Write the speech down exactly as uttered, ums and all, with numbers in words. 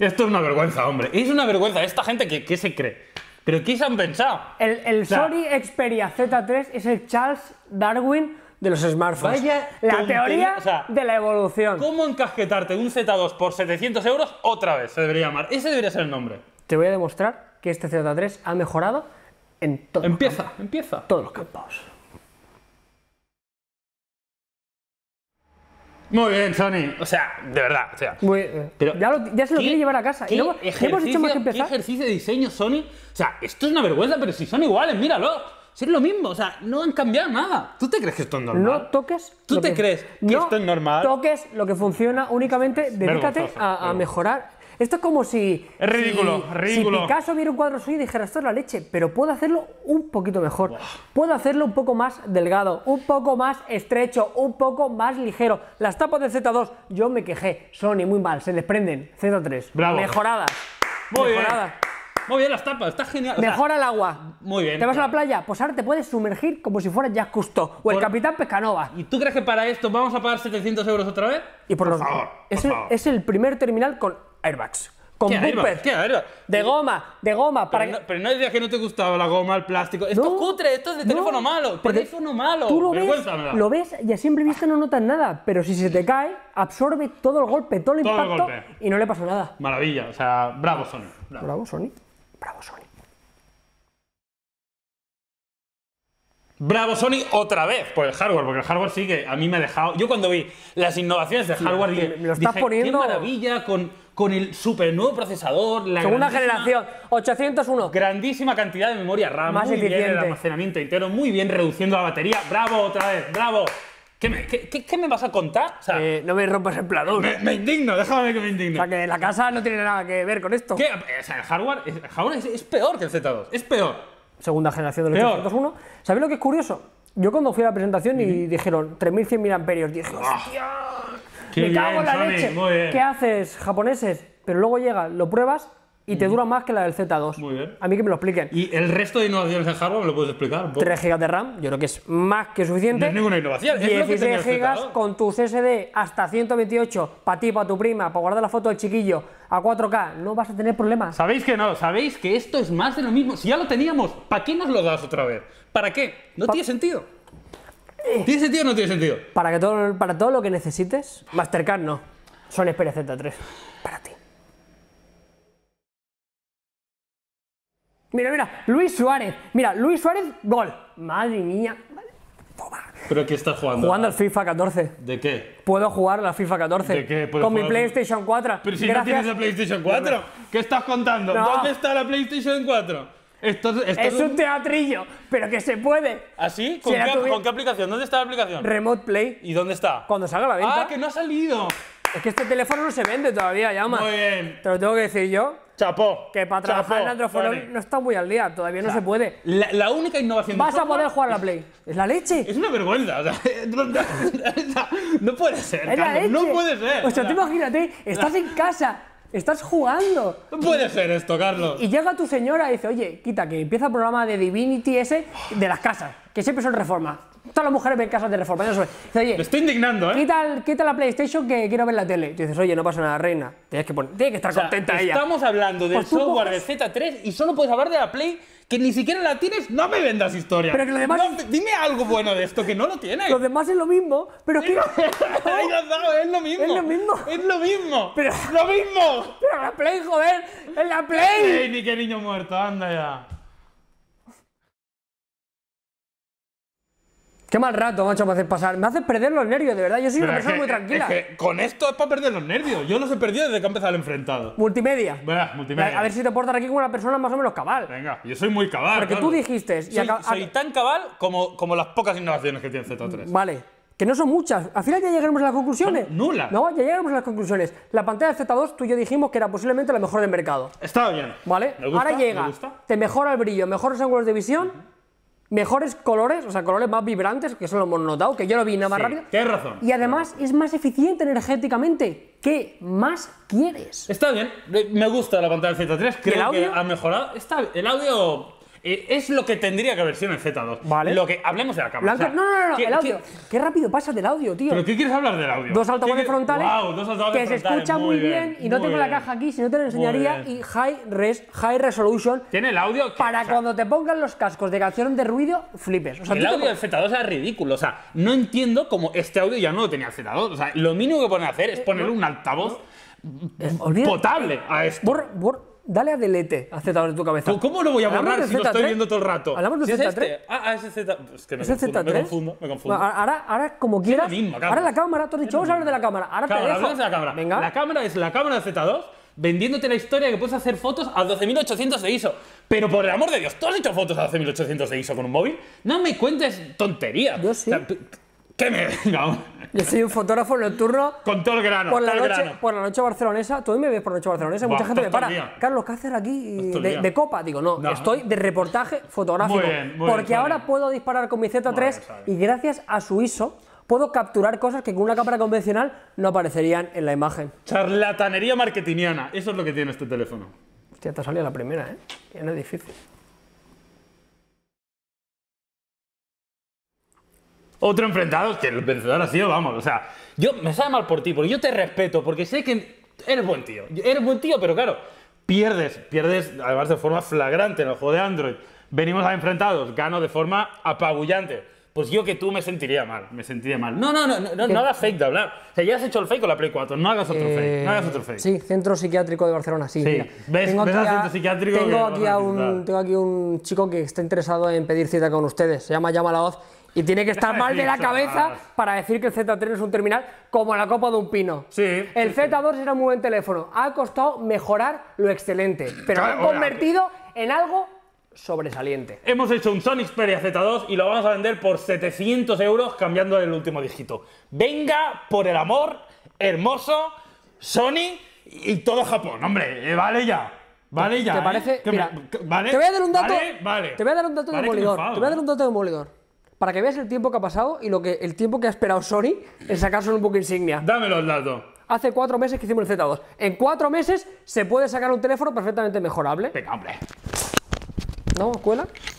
Esto es una vergüenza, hombre. Es una vergüenza. Esta gente, ¿qué, qué se cree? ¿Pero qué se han pensado? El, el o sea, Sony Xperia Z tres es el Charles Darwin de los smartphones. Vaya la tontería, teoría o sea, de la evolución. ¿Cómo encasquetarte un Z dos por setecientos euros otra vez? Se debería llamar. Ese debería ser el nombre. Te voy a demostrar que este Z tres ha mejorado en todos Empieza, los campos. empieza. Todos los campos. Muy bien, Sony. O sea, de verdad. O sea, Muy, eh, pero ya, lo- ya se lo ¿qué- quiere llevar a casa. ¿Qué Y luego, ejercicio, hemos hecho más que ¿Qué empezar. ejercicio de diseño, Sony? O sea, esto es una vergüenza, pero si son iguales, míralo. Si es lo mismo, o sea, no han cambiado nada. ¿Tú te crees que esto es normal? No toques. ¿Tú lo te que- crees que no esto es normal? toques lo que funciona, únicamente dedícate Vergonzoso, a, a vergonzoso. mejorar. Esto es como si. Es ridículo, si, es ridículo. Si Picasso viera un cuadro suyo y dijera esto es la leche, pero puedo hacerlo un poquito mejor. Puedo hacerlo un poco más delgado, un poco más estrecho, un poco más ligero. Las tapas del Z dos, yo me quejé. Sony, muy mal, se desprenden. Z tres. Bravo. Mejoradas. Muy bien. mejoradas. Muy bien las tapas, está genial. O sea, Mejora el agua. muy bien, ¿Te vas a la claro. playa? Pues ahora te puedes sumergir como si fueras Jacques Cousteau o el Por- Capitán Pescanova. ¿Y tú crees que para esto vamos a pagar setecientos euros otra vez? Y por, Por los, favor, es, por el, favor. es el primer terminal con airbags. Con ¿Qué airbag? bumpers. ¿Qué airbag? De goma, de goma. Para Pero que- no, pero no decías que no te gustaba la goma, el plástico. Esto No, es cutre, esto es de no, teléfono malo. porque Teléfono malo. Tú lo ves, Vergüenza me da. lo ves y a simple vista no notas nada, pero si se te cae, absorbe todo el golpe, todo el Todo el impacto golpe. y no le pasa nada. Maravilla, o sea, bravo, Sony. Bravo. Bravo, Sony. Bravo, Sony. Bravo, Sony, otra vez por el hardware, porque el hardware sí que a mí me ha dejado. Yo cuando vi las innovaciones del hardware me- dije, me lo estás dije, poniendo- qué maravilla con, con el super nuevo procesador, la Segunda grandísima- generación, ochocientos uno. grandísima cantidad de memoria RAM, Más muy bien el eficiente. almacenamiento entero, muy bien reduciendo la batería. Bravo, otra vez, bravo. ¿Qué me, qué, qué- qué me vas a contar? O sea, Eh, no me rompas el pladur. me, me indigno, déjame que me O indigno. sea, que la casa no tiene nada que ver con esto. ¿Qué? O sea, el hardware, el hardware es, es peor que el Z dos, es peor. Segunda generación del Peor. ochocientos uno. ¿Sabéis lo que es curioso? Yo cuando fui a la presentación y dijeron tres mil cien miliamperios, dije, hostia, Qué me cago bien, en la Sony, leche. muy bien. ¿Qué haces, japoneses? Pero luego llega, lo pruebas y te dura más que la del Z dos. Muy bien. A mí que me lo expliquen. ¿Y el resto de innovaciones en hardware me lo puedes explicar? un poco? tres gigas de RAM, yo creo que es más que No suficiente. es ninguna innovación, es lo que tenía dieciséis el Z gigas dos. con tus S D hasta ciento veintiocho, para ti, para tu prima, para guardar la foto del chiquillo a cuatro K, no vas a tener problemas. ¿Sabéis que no? ¿Sabéis que esto es más de lo mismo? Si ya lo teníamos, ¿para qué nos lo das otra vez? ¿Para qué? No tiene sentido. ¿Tiene sentido o no tiene sentido? Para, que todo, para todo lo que necesites, Mastercard no. Sony Xperia Z tres. Para ti. Mira, mira, Luis Suárez. Mira, Luis Suárez, gol. Madre mía. Toma. ¿Pero qué estás jugando? Jugando al FIFA catorce. ¿De qué? Puedo jugar a la FIFA catorce. ¿De qué? ¿Puedes Con mi jugar? PlayStation cuatro. Pero si Gracias. no tienes la PlayStation cuatro. ¿Qué estás contando? No. ¿Dónde está la PlayStation cuatro? Esto, es- esto Es un teatrillo, pero que se puede. ¿Así? ¿Con, Si la qué, tuvi- ¿Con qué aplicación? ¿Dónde está la aplicación? Remote Play. ¿Y dónde está? Cuando salga a la venta. ¡Ah, que no ha salido! Es que este teléfono no se vende todavía, llama. Muy bien. Te lo tengo que decir yo. Chapó. Que para trabajar Chapó, en Android Phone Sony. no está muy al día, todavía no se puede. La, la única innovación de Vas a software poder jugar a la Play. Es la leche. Es una vergüenza. O sea, no, no- o sea, no puede ser, Es la Carlos, leche. no puede ser. O sea, tú imagínate, estás en casa, estás jugando. No puede ser esto, Carlos. Y llega tu señora y dice, oye, quita, que empieza el programa de Divinity ese de las casas, que siempre son reformas. Todas las mujeres ven casas de reforma. Dice, Me oye, estoy indignando, ¿eh? quita, el- quita la PlayStation que quiero ver la tele. Y dices, oye, no pasa nada, reina. Tienes que, poner, tienes que estar O sea, contenta ella. estamos hablando del Pues tú software coges- del Z tres y solo puedes hablar de la Play que ni siquiera la tienes. No me vendas historia. Pero que lo demás- No, dime algo bueno de esto, que no lo tienes. Los demás es lo mismo, pero es que... Ahí lo has dado, es lo mismo. Es lo mismo. Es lo mismo. Pero- ¡Lo mismo! Pero la Play, joder, es la Play. ¡Ey, ni qué niño muerto! Anda ya. Qué mal rato, macho, me haces pasar. Me haces perder los nervios, de verdad. Yo soy Pero una es persona que- muy tranquila. Es que con esto es para perder los nervios. Yo los he perdido desde que ha empezado el enfrentado. Multimedia. Verás, multimedia. A ver si te portas aquí como una persona más o menos cabal. Venga, yo soy muy cabal. Porque tú Carlos. dijiste... y Soy, acá- soy tan cabal como, como las pocas innovaciones que tiene Z tres. Vale, que no son muchas. Al final ya llegaremos a las conclusiones. Son nulas. No, ya llegaremos a las conclusiones. La pantalla del Z dos, tú y yo dijimos que era posiblemente la mejor del mercado. Está bien. ¿Vale? Me gusta, Ahora llega, me gusta. te mejora el brillo, mejores ángulos de visión, mejores colores, o sea, colores más vibrantes, que eso lo hemos notado, que yo lo vi nada más Sí, rápido. tienes razón. Y además es más eficiente energéticamente. ¿Qué más quieres? Está bien, me gusta la pantalla del Z tres, creo el audio? que ha mejorado. Está, el audio Eh, es lo que tendría que haber sido en el Z dos. Vale. Lo que, hablemos de la cámara. Blanco- o sea, no, no, no, ¿qué- el audio. qué- Qué, rápido pasa del audio, tío. ¿Pero qué quieres hablar del audio? Dos altavoces ¿Qué- frontales, Wow, dos altavoces que se frontales, escucha muy bien, y no muy tengo la bien. caja aquí, si no te lo Muy enseñaría, bien. y high res, high resolution, Tiene el audio que- para o sea, cuando te pongan los cascos de canción de ruido, flipes. O sea, el tú te audio del Z dos era ridículo, o sea, no entiendo cómo este audio ya no lo tenía el Z dos. O sea, lo mínimo que pueden hacer es ponerle un altavoz Eh, olvida- potable a esto. Borra, borra- dale a delete a Z dos de tu cabeza. ¿Cómo- ¿Cómo lo voy a Hablamos borrar del si lo Z tres? estoy viendo todo el rato? Hablamos del ¿Sí es Z tres. este? Ah, ah, es el Z. Es que me ¿Es el confundo, Z tres? me confundo, me confundo. Bueno, ahora, ahora, como quieras. mismo, Carlos. ahora la cámara, tú has dicho, vamos a hablar de la cámara. Ahora Cámara, te dejo. hablamos de la cámara. Venga. La cámara es la cámara de Z dos vendiéndote la historia de que puedes hacer fotos a doce mil ochocientos de I S O. Pero por el amor de Dios, ¿tú has hecho fotos a doce mil ochocientos de I S O con un móvil? No me cuentes tonterías. Yo sí. O sea, ¿qué me venga? Yo soy un fotógrafo nocturno. Con todo el grano, Por la, todo el noche, grano. por la noche barcelonesa, tú hoy me ves por la noche barcelonesa, Buah, mucha gente me estás para. todo el día. Carlos, ¿qué haces aquí todo el de, día. de copa? Digo, no, No. estoy de reportaje fotográfico. Muy bien, muy porque bien, ahora vale. puedo disparar con mi Z tres Vale, vale. y gracias a su I S O puedo capturar cosas que con una cámara convencional no aparecerían en la imagen. Charlatanería marketingiana. Eso es lo que tiene este teléfono. Hostia, te ha salido la primera, ¿eh? Ya no es difícil. Otro enfrentado, que el vencedor ha sido, vamos, o sea, yo me sabe mal por ti, porque yo te respeto, porque sé que eres buen tío. Eres buen tío, pero claro, pierdes, pierdes además de forma flagrante en el juego de Android. Venimos a enfrentados, gano de forma apabullante. Pues yo que tú me sentiría mal, me sentiría mal. No, no, no, no, no, no hagas fake de hablar. O sea, ya has hecho el fake con la Play cuatro, no hagas otro fake, no hagas otro fake. Eh, Sí, Centro Psiquiátrico de Barcelona, sí. Sí. mira. ¿Ves? Tengo ¿Ves aquí, al a, centro psiquiátrico que tengo, vas aquí a a un, necesitar? tengo aquí un chico que está interesado en pedir cita con ustedes. Se llama Llama la Voz y tiene que estar Deja de mal de la decir cabeza chorradas. para decir que el Z tres es un terminal como la copa de un pino. Sí, El sí, Z dos era un muy buen teléfono. Ha costado mejorar lo excelente, pero lo Claro, han convertido en algo sobresaliente. Hemos hecho un Sony Xperia Z dos y lo vamos a vender por setecientos euros cambiando el último dígito. Venga, por el amor, hermoso, Sony y todo Japón. Hombre, eh, vale ya. Vale ya. ¿Te ¿eh? parece? Que Mira, me- que- ¿vale? te voy a dar un dato. Vale, vale. Te voy a dar un dato Vale que me demolidor. enfado, Te voy a dar ¿eh? un dato demolidor. Para que veas el tiempo que ha pasado y lo que, el tiempo que ha esperado Sony en sacarse un book insignia. Dámelo el dato. Hace cuatro meses que hicimos el Z dos. En cuatro meses se puede sacar un teléfono perfectamente mejorable. Venga, hombre. ¿No, escuela?